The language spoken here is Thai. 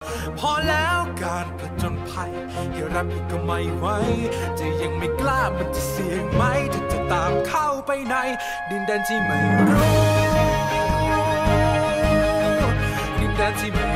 พอแล้วการผจญภัยที่รับอีกก็ไม่ไหวจะยังไม่กล้ามันจะเสี่ยงไหมถ้าจะตามเข้าไปในดินแดนที่ไม่รู้ดินแดนที่ไม่